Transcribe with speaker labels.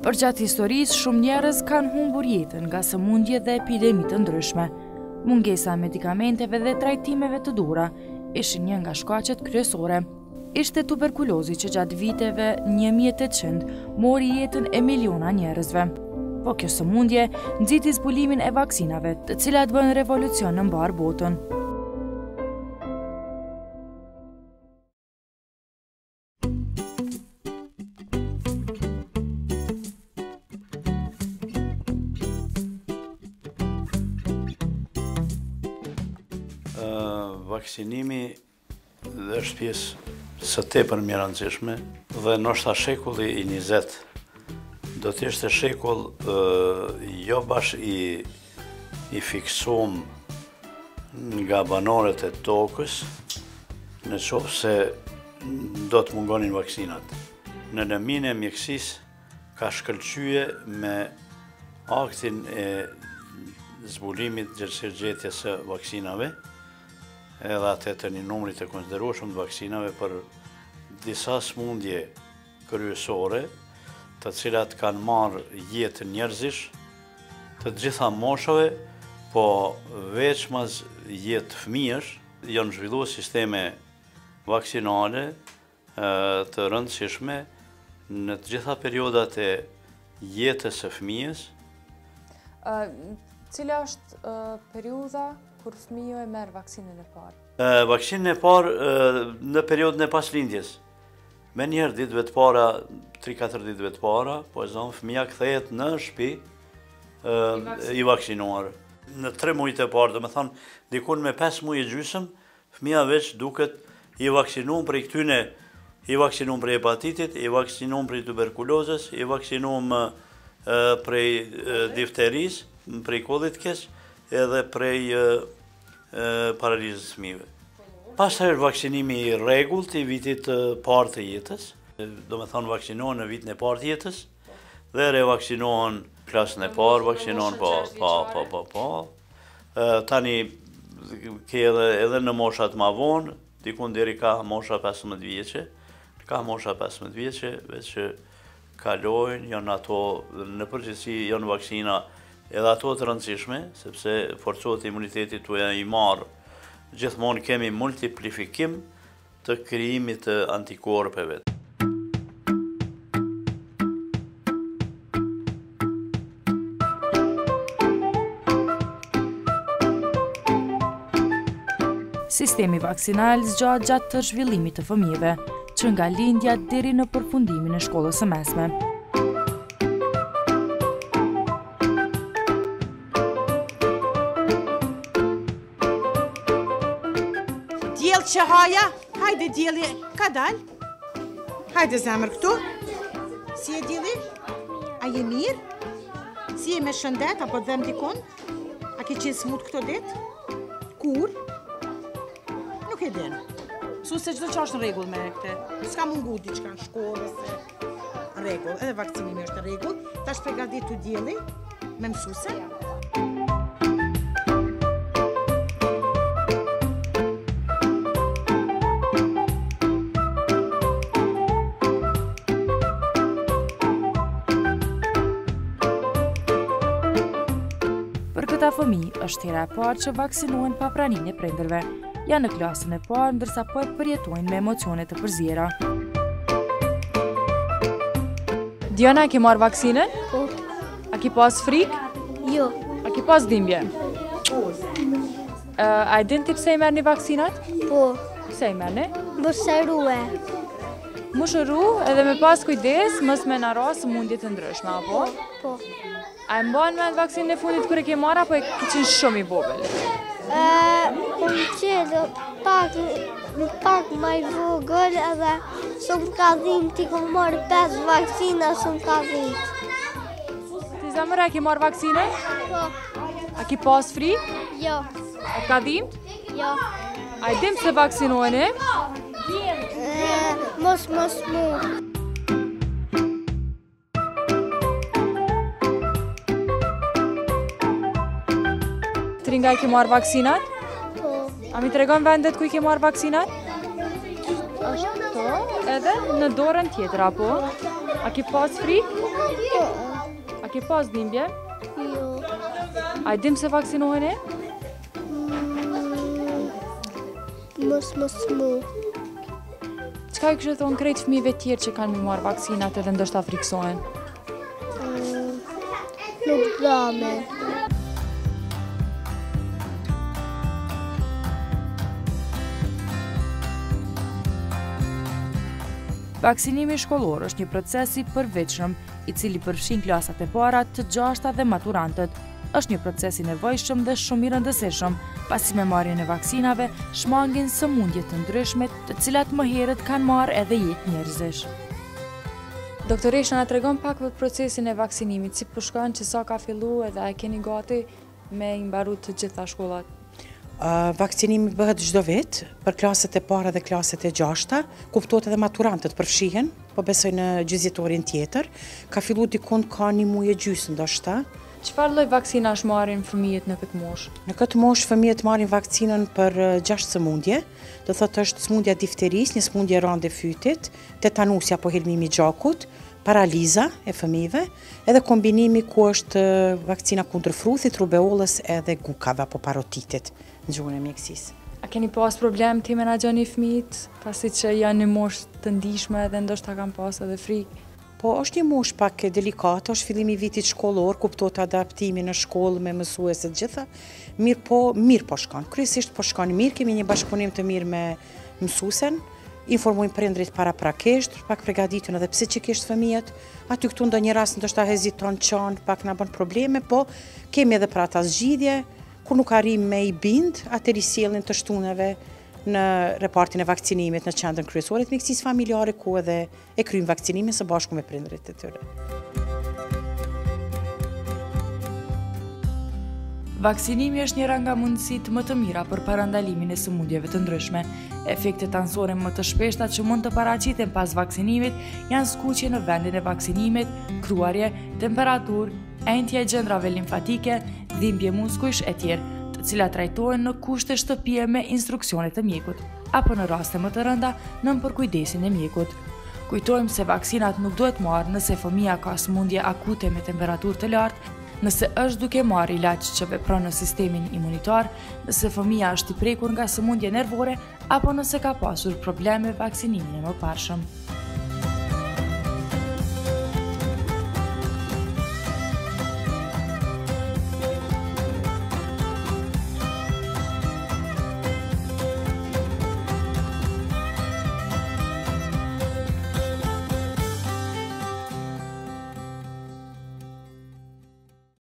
Speaker 1: Përgjatë historisë, shumë njerëz kanë humbur jetën nga sëmundje dhe epidemi të ndryshme. Mungesa e medikamenteve dhe trajtimeve të dhura ishin një nga shkaqet kryesore. Ishte tuberkulozi që gjatë viteve 1800 mori jetën e miliona njerëzve. Po kjo sëmundje nxiti zbulimin e vaksinave, të cilat bën revolucion në mbar botën.
Speaker 2: Vaksinimi dhe është pjesë së tepër e rëndësishme dhe ndoshta shekulli i 20 do të ishte shekull jo bash i fiksuar nga banorët e tokës në qoftë se do të mungonin vaksinat. Në lëmin e mjekësisë ka shkëlqye me aktin e zbulimit gjetjes së vaksinave, edhe atë të një numrit të konsiderueshëm të vaksinave për disa smundje kryesore, të cilat kanë marrë jetë njerëzish të gjitha moshave, po veçmas jetë fëmijësh, janë zhvilluar sisteme vaksinale të rëndësishme në të gjitha periodat e jetës së fëmijës.
Speaker 3: Cila është periudha kur fëmiju e merë vaksinën e parë?
Speaker 2: Vaksinën e parë në periodën e paslindjes. Me njerë ditëve të para, 3-4 ditëve të para, po e zonë fëmija kthehet në shtëpi i vaksinuar. Në 3 mujtë e parë, do me thonë, dikun me 5 mujë e gjysëm, fëmija veç duket i vaksinuar për i këtyne, i vaksinuar për hepatitit, i vaksinuar për tuberkulozës, i vaksinuar për difteris, për kollit keq, edhe prej paralizës fëmijëve. Pastaj është vaksinimi i rregullt i vitit parë të jetës, do me thonë vaksinohen në vitin e parë të jetës, dhe revaksinohen klasën e parë, vaksinohen tani ke edhe në moshat ma vonë, dikun deri ka mosha 15 vjeçe, ka mosha 15 vjeçe, veç që kalojnë, janë ato, në përgjithësi janë vaksina edhe ato të rëndësishme, sepse forcohet imuniteti tuaj i marë. Gjithmonë kemi multiplifikim të krijimit të antikorpeve.
Speaker 1: Sistemi vaksinal zgjahet gjatë të zhvillimit të fëmijëve, që nga lindja deri në përfundimin e shkollës së mesme.
Speaker 4: Djelë që haja, hajde djeli, ka dal? Hajde zemër këtu. Si e djeli? A je mirë? Si e me shëndet, apo dhem dikon? A ke qenë smut këto ditë? Kur? Nuk e din. Su se gjithë që është në regull me këte. S'ka mungu diçka në shkollë, se në regull. Edhe vakcinimi është në regull. Ta është përgatitur djeli me mësuse.
Speaker 1: Për këta fëmijë është hera e parë që vaksinohen pa praninë e prindërve. Janë në klasën e parë, ndërsa po e përjetojnë me emocione të përzjera.
Speaker 3: Diana, a ke marrë vaksinën?
Speaker 5: Po.
Speaker 3: A ke pas frikë?
Speaker 5: Jo.
Speaker 3: A ke pas dhimbje? A e din ti pse i merrni vaksinat?
Speaker 5: Po.
Speaker 3: Pse i merrni?
Speaker 5: Më shërue.
Speaker 3: Më shëru edhe me pas kujdes, mos me na ra sëmundje të ndryshme, apo?
Speaker 5: Po.
Speaker 3: A e mban me vaksinën e fundit kur e ke marrë apo e ke qenë shumë i vogël?
Speaker 5: Po më qenë pak më i vogël edhe shumë ka dhimbë, ti kom marrë 5 vaksina, shumë ka dhimbë.
Speaker 3: Ti zemër, a ke marrë vaksinën?
Speaker 5: Po.
Speaker 3: A ke pas frikë?
Speaker 5: Jo.
Speaker 3: A ka dhimbë?
Speaker 5: Jo.
Speaker 3: A e dim pse vaksinoheni?
Speaker 5: Mos mu.
Speaker 3: Tri nga i ke marrë vaksinat?
Speaker 5: Po.
Speaker 3: A mi tregon vendet ku i ke marrë vaksinat?
Speaker 5: Është
Speaker 3: Po, edhe në dorën tjetër, apo? A ke pas frikë? A ke pas dhimbje?
Speaker 5: Jo.
Speaker 3: A i dim se vaksinoheni?
Speaker 5: Mos mu.
Speaker 3: Qka i kështë thonë krejt fëmijëve tjerë që kanë mi marrë vaksinat edhe ndoshta friksohen?
Speaker 5: Nuk dame.
Speaker 1: Vaksinimi shkollor është një proces i përveçshëm, i cili përfshin klasat e para, të gjashta dhe maturantët. Është një proces i nevojshëm dhe shumë i rëndësishëm, pasi me marrjen e vaksinave shmangin sëmundje të ndryshme, të cilat më herët kanë marrë edhe jetë njerëzish.
Speaker 3: Doktoresha na tregon pak për procesin e vaksinimit, si po shkon që sa ka fillu edhe a keni gati me i mbaru të gjitha shkollat?
Speaker 6: Vakcinimi bëhet çdo vit për klaset e para dhe klaset e gjashta, kuptohet edhe maturantët përfshihen, po besoj në gjyqëtorin tjetër. Ka filluar dikund ka 1 muaj e gjysmë ndoshta.
Speaker 3: Çfarë lloj vaksinash marrin fëmijët në këtë moshë?
Speaker 6: Në këtë moshë fëmijët marrin vaksinën për 6 sëmundje, do thotë është sëmundja difteris, një sëmundje rande fytit, tetanusi apo helmimi i gjakut, paraliza e fëmijëve, edhe kombinimi ku është vakcina kundër fruthit, rubeolës edhe gukave apo parotitit në gjuhën e mjekësisë.
Speaker 3: A keni pas problem të menaxhoni fëmijët, pasi që janë në moshë të ndihshme dhe ndoshta kanë pas edhe frikë?
Speaker 6: Po, është një moshë pak delikate, është fillimi i vitit shkollor, kuptohet adaptimi në shkollë me mësuesit gjitha, mirë po shkon. Kryesisht po shkon mirë, kemi një bashkëpunim të mirë me mësuesen, informojmë prindrit paraprakisht, pak përgatitun edhe psiqikisht fëmijët, aty këtu ndonjë rast ndoshta heziton qan, pak na bën probleme, po kemi edhe për ata zgjidhje, kur nuk arrim me i bind, atëri sjellin të shtunave në repartin e vakcinimit në qendrën kryesore të mjekësisë familjare, ku edhe e kryjmë vaksinimin së bashku me prindërit e tyre.
Speaker 1: Vaksinimi është njëra nga mundësitë më të mira për parandalimin e sëmundjeve të ndryshme. Efektet anësore më të shpeshta që mund të paraqiten pas vaksinimit janë skuqje në vendin e vaksinimit, kruarje, temperaturë, entje e gjendrave limfatike, dhimbje muskujsh e tjerë, të cilat trajtohen në kushte shtëpie me instruksionet të mjekut, apo në raste më të rënda nën përkujdesin e mjekut. Kujtojmë se vaksinat nuk duhet marrë nëse fëmia ka sëmundje akute me temperaturë të lartë, nëse është duke marrë ilaç që vepron në sistemin imunitar, nëse fëmia është i prekur nga sëmundje nervore, apo nëse ka pasur probleme vaksinimin e mëparshëm.